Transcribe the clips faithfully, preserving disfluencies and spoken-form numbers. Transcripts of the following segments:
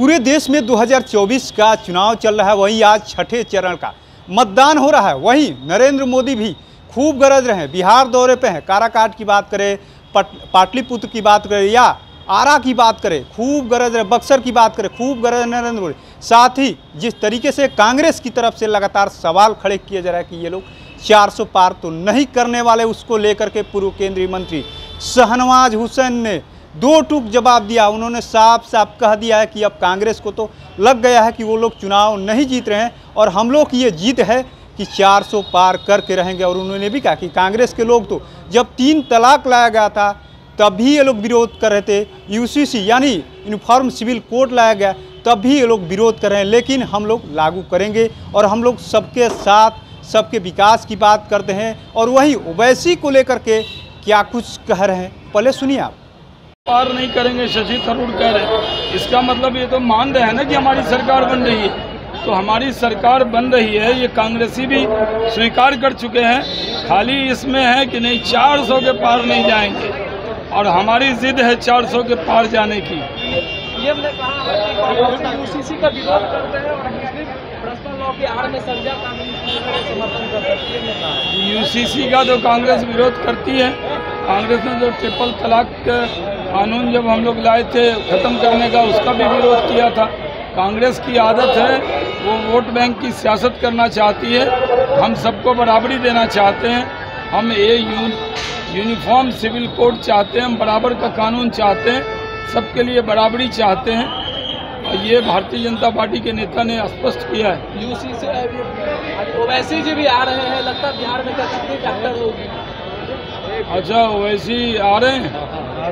पूरे देश में दो हज़ार चौबीस का चुनाव चल रहा है, वहीं आज छठे चरण का मतदान हो रहा है। वहीं नरेंद्र मोदी भी खूब गरज रहे हैं, बिहार दौरे पे हैं। काराकाट की बात करें, पाटलिपुत्र की बात करें या आरा की बात करें, खूब गरज रहे। बक्सर की बात करें, खूब गरज नरेंद्र मोदी। साथ ही जिस तरीके से कांग्रेस की तरफ से लगातार सवाल खड़े किए जा रहे हैं कि ये लोग चार सौ पार तो नहीं करने वाले, उसको लेकर के पूर्व केंद्रीय मंत्री शहनवाज हुसैन ने दो टूक जवाब दिया। उन्होंने साफ साफ कह दिया है कि अब कांग्रेस को तो लग गया है कि वो लोग चुनाव नहीं जीत रहे हैं और हम लोग की ये जीत है कि चार सौ पार करके रहेंगे। और उन्होंने भी कहा कि कांग्रेस के लोग तो जब तीन तलाक लाया गया था तब भी ये लोग विरोध कर रहे थे, यूसीसी यानी यूनिफॉर्म सिविल कोड लाया गया तब भी ये लोग विरोध कर रहे हैं, लेकिन हम लोग लागू करेंगे और हम लोग सबके साथ सबके विकास की बात करते हैं। और वहीं ओवैसी को लेकर के क्या कुछ कह रहे हैं, पहले सुनिए आप। पार नहीं करेंगे, शशि थरूर कह रहे हैं। इसका मतलब ये तो मान रहे हैं ना कि हमारी सरकार बन रही है। तो हमारी सरकार बन रही है, ये कांग्रेसी भी स्वीकार कर चुके हैं। खाली इसमें है कि नहीं चार सौ के पार नहीं जाएंगे और हमारी जिद है चार सौ के पार जाने की। पीएम ने कहा कि यूसीसी का विरोध करते हैं और मुस्लिम पर्सनल लॉ की आड़ में संविधान कानून का समर्थन करते हैं। पीएम ने कहा यूसीसी का तो कांग्रेस विरोध करती है। कांग्रेस ने जो ट्रिपल तलाक कानून जब हम लोग लाए थे ख़त्म करने का, उसका भी विरोध किया था। कांग्रेस की आदत है, वो वोट बैंक की सियासत करना चाहती है। हम सबको बराबरी देना चाहते हैं। हम ये यून यूनिफॉर्म सिविल कोड चाहते हैं, हम बराबर का कानून चाहते हैं, सबके लिए बराबरी चाहते हैं। और ये भारतीय जनता पार्टी के नेता ने स्पष्ट किया है। यूसीसी ओवैसी जी भी आ रहे हैं, लगता है बिहार में क्या कितनी फैक्टर होगी? अच्छा, ओवैसी आ रहे हैं,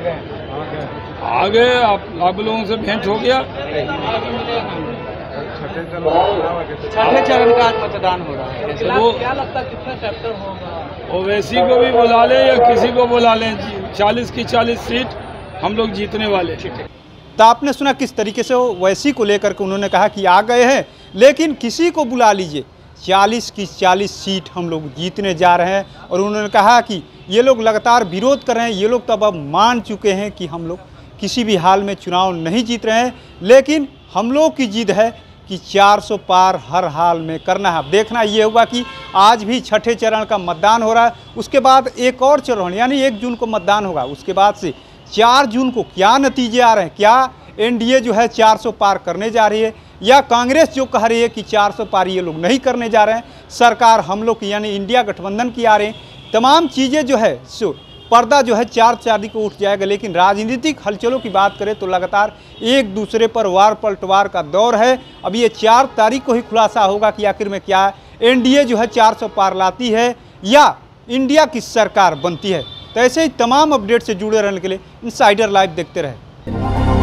आगे आप आप लोगों से भेंट हो गया। छठे चरण का आज मतदान हो रहा है, तो वो क्या लगता है कितना फैक्टर होगा? ओवैसी को भी बुला लें या किसी को बुला लें, चालीस की चालीस सीट हम लोग जीतने वाले। तो आपने सुना किस तरीके से ओवैसी को लेकर के उन्होंने कहा कि आ गए हैं, लेकिन किसी को बुला लीजिए, चालीस की चालीस सीट हम लोग जीतने जा रहे हैं। और उन्होंने कहा कि ये लोग लगातार विरोध कर रहे हैं, ये लोग तब अब मान चुके हैं कि हम लोग किसी भी हाल में चुनाव नहीं जीत रहे हैं, लेकिन हम लोग की जिद है कि चार सौ पार हर हाल में करना है। अब देखना ये होगा कि आज भी छठे चरण का मतदान हो रहा है, उसके बाद एक और चरण यानी एक जून को मतदान होगा। उसके बाद से चार जून को क्या नतीजे आ रहे हैं, क्या एनडीए जो है चार सौ पार करने जा रही है या कांग्रेस जो कह रही है कि चार सौ पार ये लोग नहीं करने जा रहे हैं, सरकार हम लोग की यानी इंडिया गठबंधन की आ रही हैं, तमाम चीज़ें जो है सो पर्दा जो है चार तारीख को उठ जाएगा। लेकिन राजनीतिक हलचलों की बात करें तो लगातार एक दूसरे पर वार पलटवार का दौर है। अब ये चार तारीख को ही खुलासा होगा कि आखिर में क्या एनडीए जो है चार सौ पार लाती है या इंडिया की सरकार बनती है। तो ऐसे ही तमाम अपडेट से जुड़े रहने के लिए इनसाइडर लाइव देखते रहे।